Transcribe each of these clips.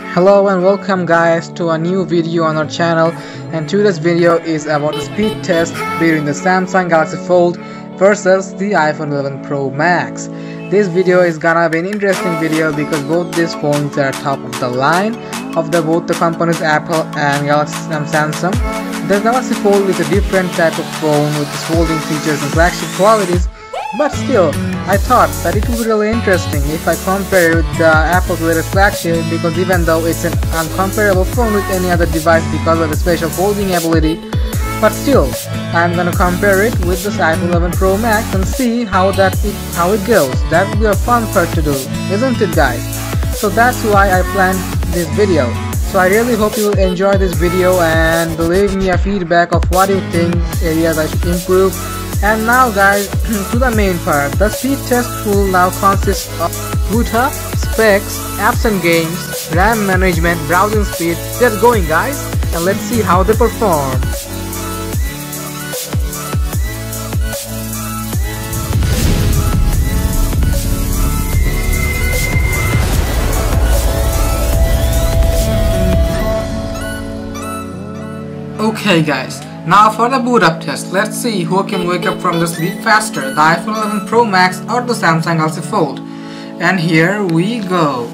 Hello and welcome guys to a new video on our channel, and today's video is about the speed test between the Samsung Galaxy Fold versus the iPhone 11 Pro Max. This video is gonna be an interesting video because both these phones are top of the line of both the companies Apple and Samsung. The Galaxy Fold is a different type of phone with its folding features and flagship qualities, but still, I thought that it would be really interesting if I compare it with the Apple's latest flagship, because even though it's an uncomparable phone with any other device because of the special folding ability, but still, I'm gonna compare it with this iPhone 11 Pro Max and see how it goes. That would be a fun part to do, isn't it guys? So that's why I planned this video. So I really hope you will enjoy this video and leave me a feedback of what you think areas I should improve. And now guys, to the main part. The speed test will now consist of boot up, specs, apps and games, RAM management, browsing speed. Get going guys, and let's see how they perform. Okay guys, now for the boot up test. Let's see who can wake up from the sleep faster, the iPhone 11 Pro Max or the Samsung Galaxy Fold. And here we go.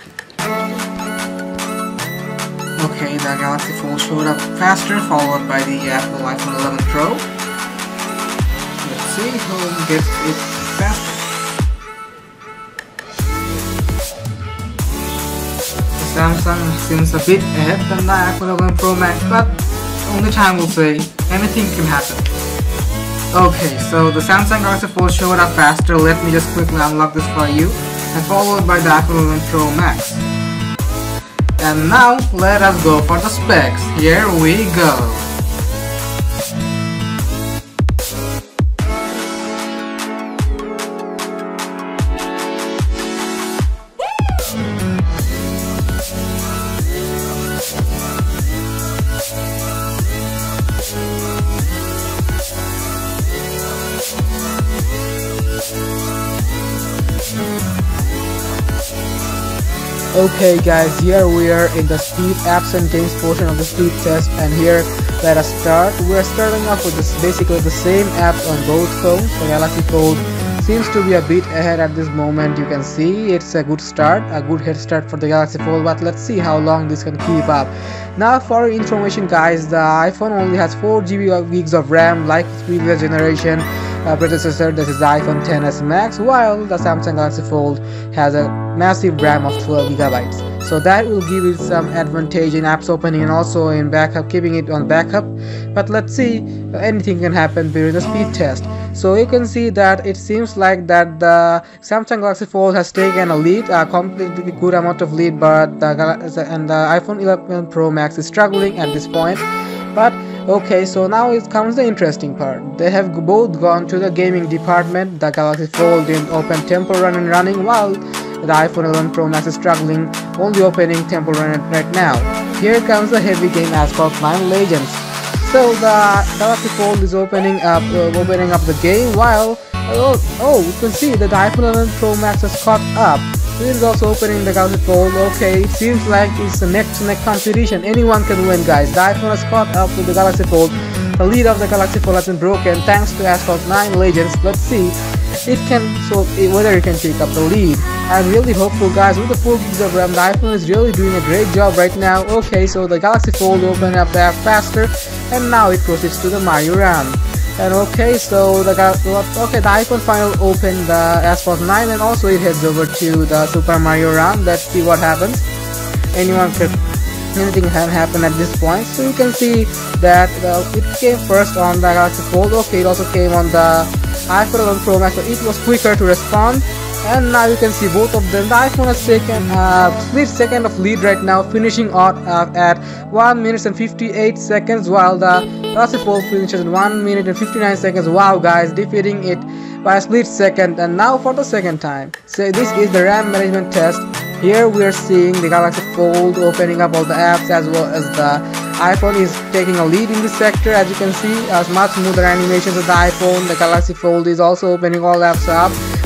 Okay, the Galaxy Fold showed up faster, followed by the Apple iPhone 11 Pro. Let's see who gets it faster. The Samsung seems a bit ahead than the iPhone 11 Pro Max, but only time will say. Anything can happen. Okay, so the Samsung Galaxy Fold showed up faster. Let me just quickly unlock this for you, and followed by the iPhone 11 Pro Max. And now let us go for the specs. Here we go. Okay guys, here we are in the speed, apps and games portion of the speed test, and here let us start. We are starting off with basically the same apps on both phones. The Galaxy Fold seems to be a bit ahead at this moment. You can see it's a good start, a good head start for the Galaxy Fold, but let's see how long this can keep up. Now for information guys, the iPhone only has 4 GB of RAM like its previous generation predecessor, that is the iPhone XS Max, while the Samsung Galaxy Fold has a massive RAM of 12 GB. So that will give it some advantage in apps opening and also in backup, keeping it on backup. But let's see, anything can happen during the speed test. So you can see that it seems like that the Samsung Galaxy Fold has taken a lead, a completely good amount of lead, but the iPhone 11 Pro Max is struggling at this point. But okay, so now it comes the interesting part. They have both gone to the gaming department. The Galaxy Fold didn't open Temple Run and running, while the iPhone 11 Pro Max is struggling, only opening Temple Run right now. Here comes the heavy game Asphalt 9 Legends. So the Galaxy Fold is opening up the game, while you can see that the iPhone 11 Pro Max has caught up. It is also opening the Galaxy Fold. Okay, it seems like it's a neck-to-neck competition. Anyone can win guys. The iPhone has caught up with the Galaxy Fold. The lead of the Galaxy Fold has been broken thanks to Asphalt 9 Legends. Let's see whether it can take up the lead. I'm really hopeful guys. With the 4 GB of RAM, the iPhone is really doing a great job right now. Okay, so the Galaxy Fold opened up the app faster, and now it proceeds to the Mario Run. And okay, so the iPhone finally opened the Asphalt 9, and also it heads over to the Super Mario Run. Let's see what happens. Anything can happen at this point. So you can see that it came first on the Galaxy Fold. Okay, it also came on the iPhone 11 Pro Max, so it was quicker to respond. And now you can see both of them. The iPhone has taken a split second of lead right now, finishing at 1 minute and 58 seconds, while the Galaxy Fold finishes in 1 minute and 59 seconds. Wow guys, defeating it by a split second. And now for the second time. So this is the RAM management test. Here we are seeing the Galaxy Fold opening up all the apps, as well as the iPhone is taking a lead in this sector. As you can see, as much smoother animations of the iPhone. The Galaxy Fold is also opening all apps up.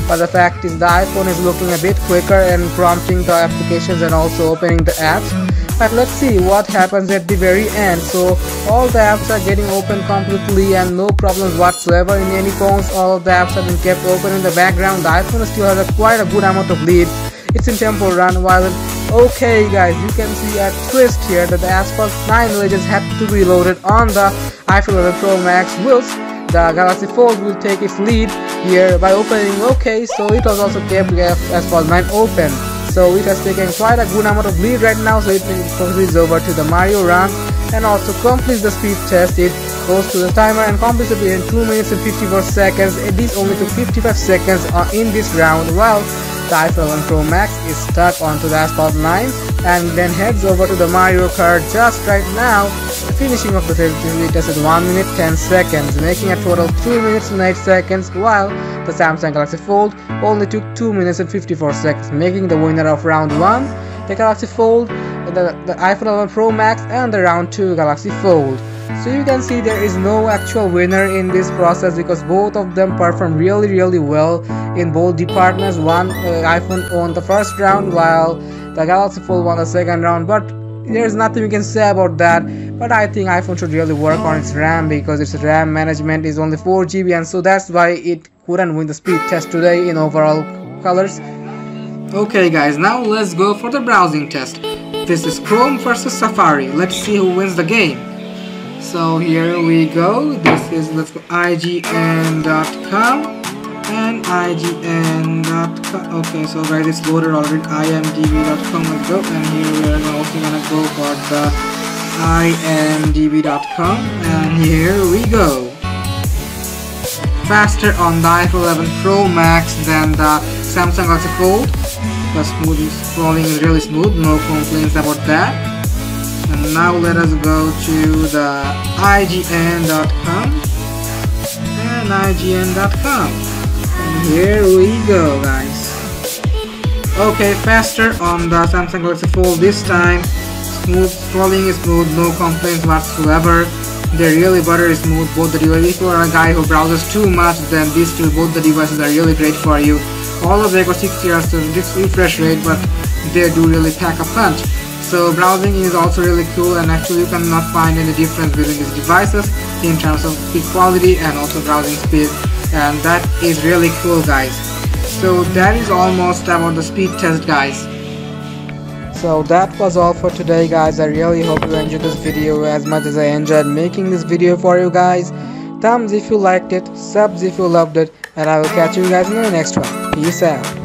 but the fact is the iPhone is looking a bit quicker and prompting the applications and also opening the apps. But let's see what happens at the very end. So all the apps are getting open completely and no problems whatsoever in any phones. All of the apps have been kept open in the background. The iPhone still has quite a good amount of lead. It's in tempo run while okay guys, you can see a twist here that the Asphalt 9 legends had to be loaded on the iPhone 11 Pro Max, whilst the Galaxy Fold will take its lead here by opening okay. So it was also kept Asphalt 9 open. So it has taken quite a good amount of lead right now, so it proceeds over to the Mario run and also completes the speed test. It goes to the timer and completes it in 2 minutes and 54 seconds. This only took 55 seconds in this round, while the iPhone 11 Pro Max is stuck onto the Asphalt 9 and then heads over to the Mario Kart just right now. The finishing of the test is 1 minute 10 seconds, making a total 3 minutes and 8 seconds, while the Samsung Galaxy Fold only took 2 minutes and 54 seconds, making the winner of round 1 the Galaxy Fold, the iPhone 11 Pro Max, and the round 2 Galaxy Fold. So you can see there is no actual winner in this process because both of them performed really well in both departments. iPhone won the first round while the Galaxy Fold won the second round, but there's nothing we can say about that. But I think iPhone should really work on its RAM because its RAM management is only 4 GB, and so that's why it couldn't win the speed test today in overall colors. Okay guys, now let's go for the browsing test. This is Chrome versus Safari. Let's see who wins the game. So here we go. This is, let's go, IGN.com and IGN.com. Okay, so guys, it's loaded already. IMDb.com. Let's go, and here we are also gonna go for the IMDb.com, and here we go. Faster on the iPhone 11 Pro Max than the Samsung Galaxy Fold. The smooth scrolling is really smooth, no complaints about that. And now let us go to the IGN.com and IGN.com, and here we go guys. Okay, faster on the Samsung Galaxy Fold this time. Smooth scrolling is smooth, no complaints whatsoever. They're really buttery smooth, both the devices. If you are a guy who browses too much, then these two, both the devices are really great for you. All of them got 60 Hz refresh rate, but they do really pack a punch. So browsing is also really cool, and actually you cannot find any difference between these devices in terms of speed quality and also browsing speed, and that is really cool guys. So that is almost about the speed test guys. So that was all for today guys. I really hope you enjoyed this video as much as I enjoyed making this video for you guys. Thumbs if you liked it, subs if you loved it, and I will catch you guys in the next one. Peace out.